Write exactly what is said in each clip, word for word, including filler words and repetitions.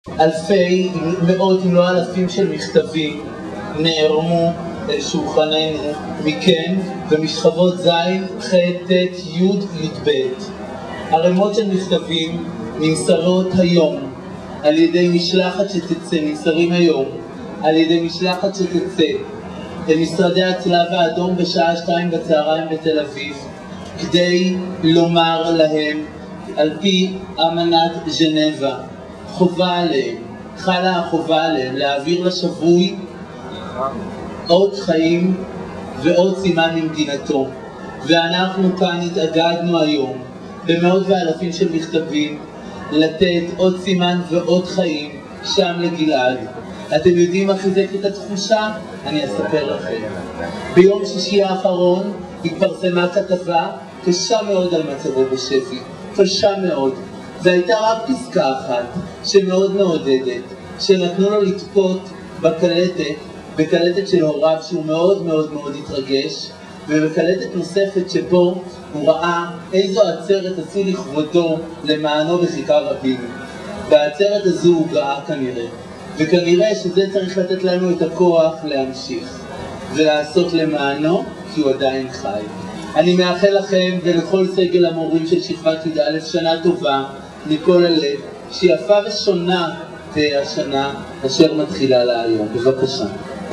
אלפי, מאות אם לא אלפים של מכתבים נערמו אל שולחננו מכן ומשכבות ז', ח', ט', י', י', ב'. ערימות של מכתבים נמסרות היום על ידי משלחת שתצא, נמסרים היום על ידי משלחת שתצא אל משרדי הצלב האדום בשעה שתיים בצהריים בתל אביב, כדי לומר להם על פי אמנת ז'נבה, חובה עליהם, חלה החובה עליהם להעביר לשבוי עוד חיים ועוד סימן ממדינתו. ואנחנו כאן התאגדנו היום במאות ואלפים של מכתבים לתת עוד סימן ועוד חיים שם לגלעד. אתם יודעים מה חיזק את התחושה? אני אספר לכם. ביום שישי האחרון התפרסמה כתבה קשה מאוד על מצבו בשבי, קשה מאוד. והייתה רק פסקה אחת שמאוד מעודדת, שנתנו לו לצפות בקלטת, בקלטת של הוריו שהוא מאוד מאוד מאוד התרגש, ובקלטת נוספת שבו הוא ראה איזו עצרת עשו לכבודו למענו בכיכר רבין. בעצרת הזו הוא גאה כנראה, וכנראה שזה צריך לתת לנו את הכוח להמשיך ולעשות למענו, כי הוא עדיין חי. אני מאחל לכם ולכל סגל המורים של שכבת י"א שנה טובה מכל הלב, שיפה ושונה תהיה השנה אשר מתחילה לה היום. בבקשה.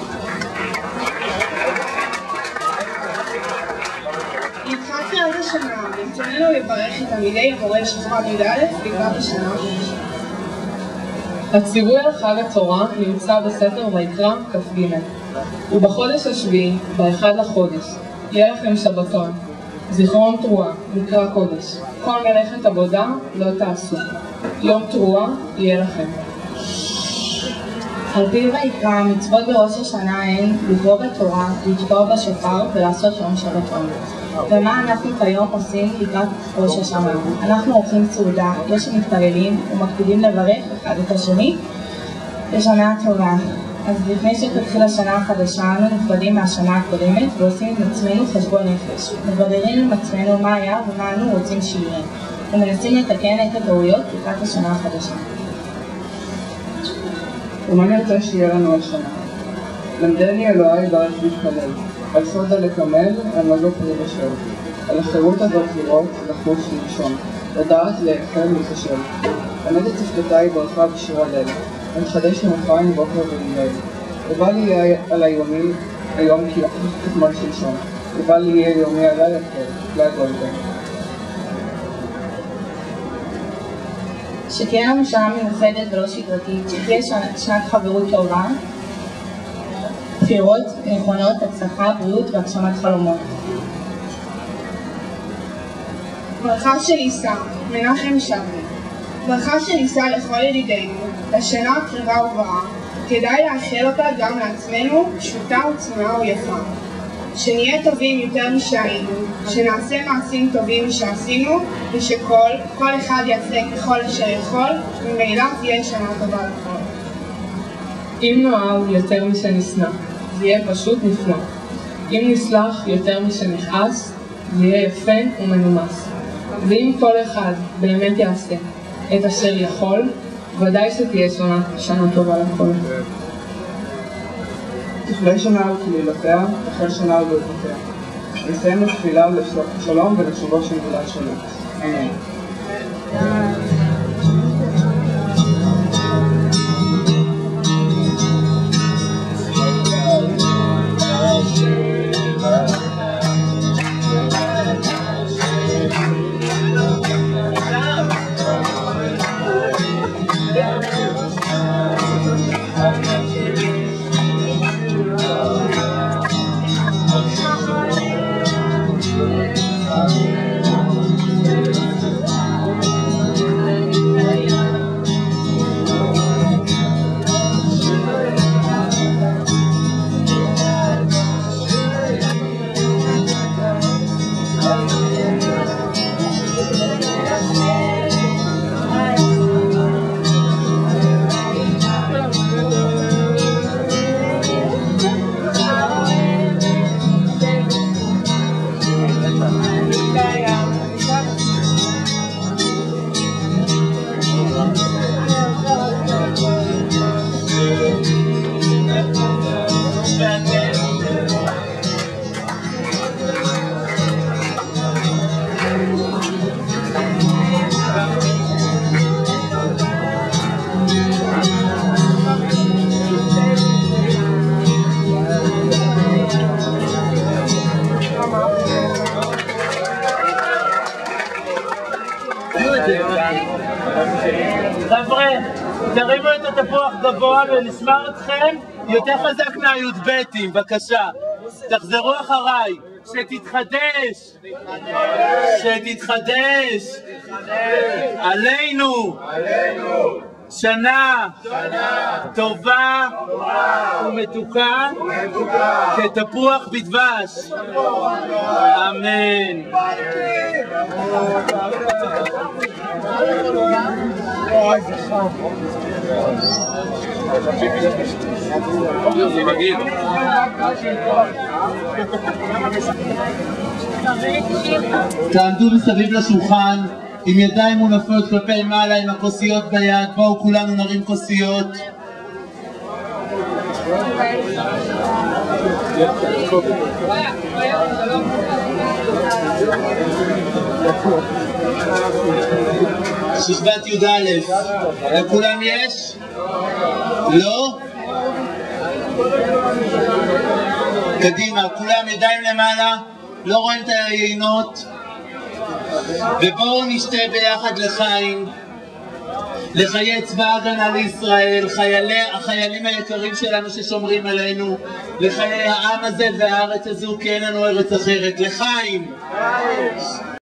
התחלתי עד השנה, ברצוננו לברך את תלמידי המורה שכבת י"א לקראת השנה. הציווי על חג התורה נמצא בספר ויקרא כ"ג. ובחודש השביעי, באחד לחודש, יהיה לכם שבתון, זיכרון תרועה, מקרא קודש. כל מלאכת עבודה לא תעשו. יום תרועה יהיה לכם. על פי ויקרא, מצוות בראש השנה הן לקרוא בתורה, לתקוע בשופר ולעשות יום שבתון. ומה אנחנו כיום עושים לקראת ראש השנה? אנחנו עורכים סעודה, יש שמתפללים ומקפידים לברך אחד את השני לשנה טובה. אז לפני שתתחיל השנה החדשה, אנו נפרדים מהשנה הקודמת ועושים עם עצמנו חשבון נפש. מבררים עם עצמנו מה היה ומה אנו רוצים שיהיה, ומנסים לתקן את הטעויות לקראת השנה החדשה. ומה נרצה שיהיה לנו השנה? למדני אלוהי ברך להתפלל, על סוד לקמל, על מזו פרי בשל, על החירות הזאת לראות, לחוש לנשום, לדעת לאכול ולחשב. למד את שפתותי ברכה בשיר הלל, ומחדש למחיים בוקר ולילה. ובל יהיה על היומי היום כי אחוז כתמול שלשום, ובל יהיה יומי עלי יותר, להגולדה. שתהיה לנו שנה מיוחדת ולא שגרתית, שתהיה שנת חברות טובה, בחירות נכונות, הצלחה, בריאות והגשמת חלומות. ברכה של עיסא, מנחם שבי. ברכה של עיסא לכל ידידינו, לשנה הקרבה ובאה, כדאי לאחל אותה גם לעצמנו, פשוטה וצנועה ויפה. שנהיה טובים יותר משהיינו, שנעשה מעשים טובים משעשינו, ושכל, כל אחד יעשה ככל אשר יכול, וממילא תהיה שנה טובה לכל. אם נאהב יותר משנשנא, זה יהיה פשוט נפלא. אם נסלח יותר משנכעס, זה יהיה יפה ומנומס. ואם כל אחד באמת יעשה את אשר יכול, ודאי שתהיה שנה, שנה טובה לכל. תכלה שנה על כלילותיה, תחל שנה על ברכותיה. נסיים בתפילה לשלום ולשובו של גלעד שליט. אמן. תרימו את התפוח גבוה ונשמע אתכם יותר חזק מהי"בתים, בבקשה. תחזרו אחריי. שתתחדש, שתתחדש, עלינו, שנה טובה ומתוקה כתפוח בדבש. אמן. תעמדו מסביב לשולחן עם ידיים מונפות כלפי מעלה עם הכוסיות ביד. בואו כולנו נרים כוסיות. שכבת י"א, לכולם יש? לא? קדימה, כולם ידיים למעלה, לא רואים את היינות, ובואו נשתה ביחד לחיים, לחיי צבא ההגנה לישראל, חיילי, החיילים היקרים שלנו ששומרים עלינו, לחיי העם הזה והארץ הזו, כי אין לנו ארץ אחרת. לחיים!